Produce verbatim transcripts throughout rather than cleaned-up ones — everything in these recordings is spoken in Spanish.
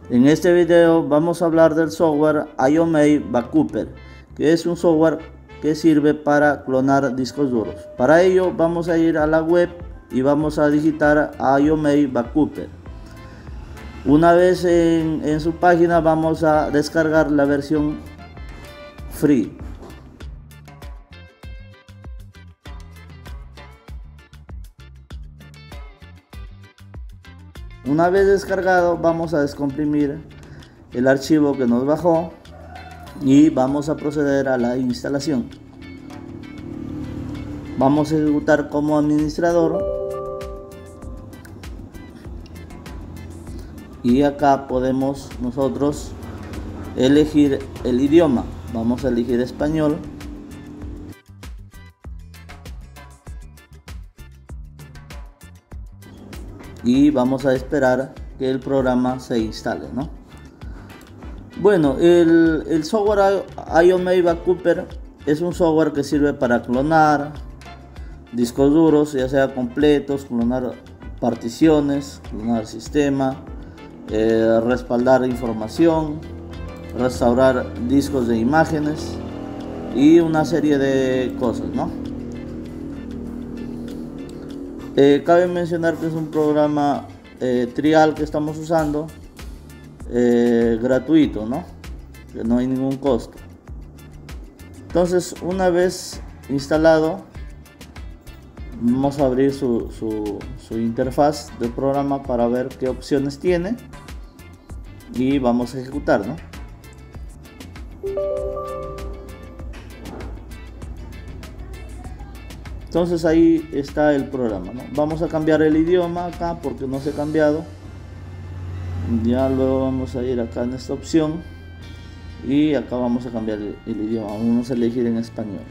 En este video vamos a hablar del software iOMEI Backuper, que es un software que sirve para clonar discos duros. Para ello vamos a ir a la web y vamos a digitar iOMEI Backuper. Una vez en, en su página vamos a descargar la versión free. Una vez descargado vamos a descomprimir el archivo que nos bajó y vamos a proceder a la instalación. Vamos a ejecutar como administrador y acá podemos nosotros elegir el idioma. Vamos a elegir español. Y vamos a esperar que el programa se instale, ¿no? Bueno, el, el software iOMEI Backuper es un software que sirve para clonar discos duros, ya sea completos, clonar particiones, clonar sistema, eh, respaldar información, restaurar discos de imágenes y una serie de cosas, ¿no? Eh, cabe mencionar que es un programa eh, trial que estamos usando, eh, gratuito, ¿no? Que no hay ningún costo. Entonces, una vez instalado, vamos a abrir su, su, su interfaz de programa para ver qué opciones tiene y vamos a ejecutar, ¿no? Entonces ahí está el programa, ¿no? Vamos a cambiar el idioma acá porque no se ha cambiado. Ya luego vamos a ir acá en esta opción y acá vamos a cambiar el, el idioma. Vamos a elegir en español.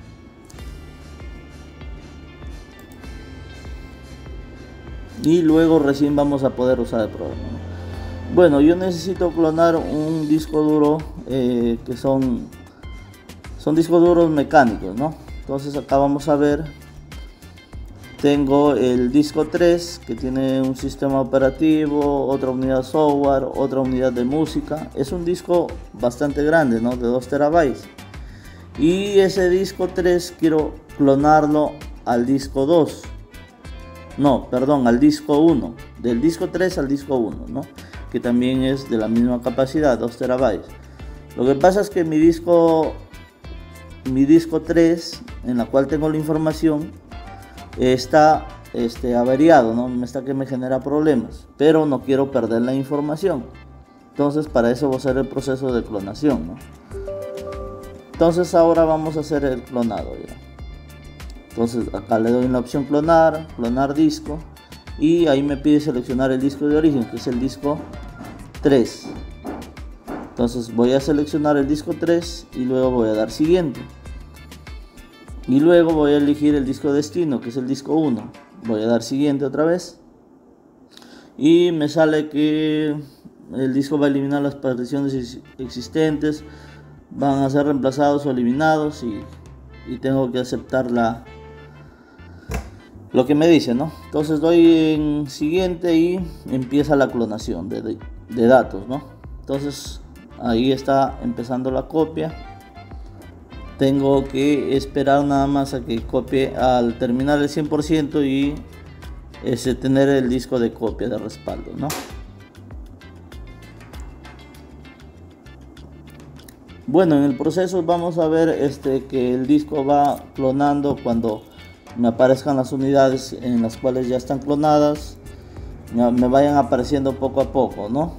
Y luego recién vamos a poder usar el programa, ¿no? Bueno, yo necesito clonar un disco duro eh, que son, son discos duros mecánicos, ¿no? Entonces acá vamos a ver, tengo el disco tres que tiene un sistema operativo, otra unidad software, otra unidad de música. Es un disco bastante grande, ¿no? De dos terabytes. Y ese disco tres quiero clonarlo al disco dos. No, perdón, al disco uno. Del disco tres al disco uno, ¿no? Que también es de la misma capacidad, dos terabytes. Lo que pasa es que mi disco... mi disco tres, en la cual tengo la información, está este, averiado, ¿no? Está que me genera problemas, pero no quiero perder la información. Entonces para eso voy a hacer el proceso de clonación, ¿no? Entonces ahora vamos a hacer el clonado, ¿ya? Entonces acá le doy la opción clonar, clonar disco, y ahí me pide seleccionar el disco de origen, que es el disco tres. Entonces voy a seleccionar el disco tres y luego voy a dar siguiente. Y luego voy a elegir el disco destino, que es el disco uno. Voy a dar siguiente otra vez. Y me sale que el disco va a eliminar las particiones existentes, van a ser reemplazados o eliminados, y, y tengo que aceptar la, lo que me dice, ¿no? Entonces doy en siguiente y empieza la clonación de, de, de datos, ¿no? Entonces ahí está empezando la copia. Tengo que esperar nada más a que copie al terminar el cien por ciento y ese, tener el disco de copia de respaldo, ¿no? Bueno, en el proceso vamos a ver este, que el disco va clonando cuando me aparezcan las unidades en las cuales ya están clonadas, me vayan apareciendo poco a poco, ¿no?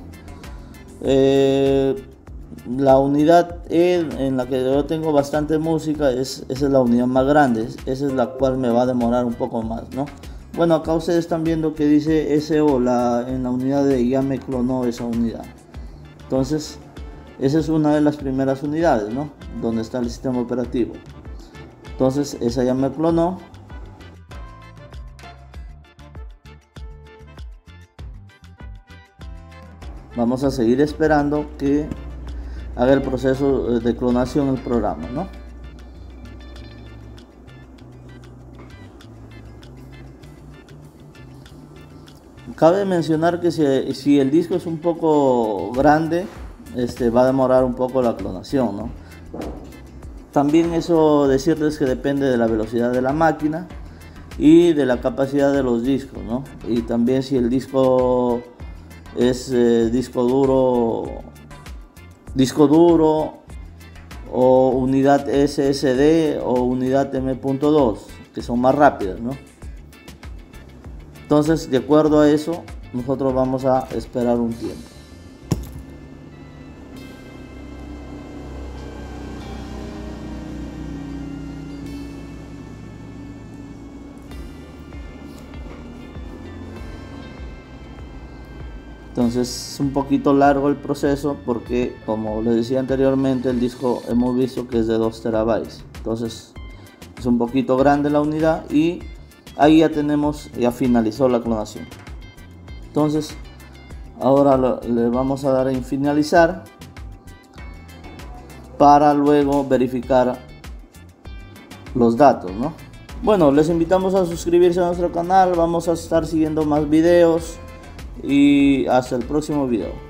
Eh, La unidad E en la que yo tengo bastante música, es, esa es la unidad más grande, esa es la cual me va a demorar un poco más, ¿no? Bueno, acá ustedes están viendo que dice S O la, en la unidad de ya me clonó esa unidad. Entonces, esa es una de las primeras unidades, ¿no? Donde está el sistema operativo. Entonces, esa ya me clonó. Vamos a seguir esperando que haga el proceso de clonación el programa, ¿no? Cabe mencionar que si, si el disco es un poco grande, este, va a demorar un poco la clonación, ¿no? También eso decirles que depende de la velocidad de la máquina y de la capacidad de los discos, ¿no? Y también si el disco es eh, disco duro, disco duro o unidad S S D o unidad M punto dos, que son más rápidas, ¿no? Entonces, de acuerdo a eso, nosotros vamos a esperar un tiempo. Entonces es un poquito largo el proceso porque, como les decía anteriormente, el disco hemos visto que es de dos terabytes. Entonces es un poquito grande la unidad y ahí ya tenemos, ya finalizó la clonación. Entonces ahora lo, le vamos a dar en finalizar para luego verificar los datos, ¿no? Bueno, les invitamos a suscribirse a nuestro canal. Vamos a estar siguiendo más videos y hasta el próximo video.